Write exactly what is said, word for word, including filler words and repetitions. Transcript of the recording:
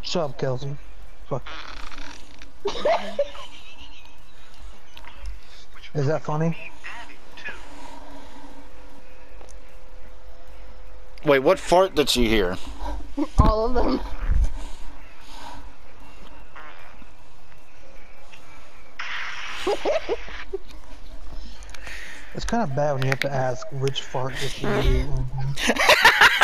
Shut up, Kelsey. Fuck. Is that funny? Wait, what fart did she hear? All of them. It's kind of bad when you have to ask which fart did she hear.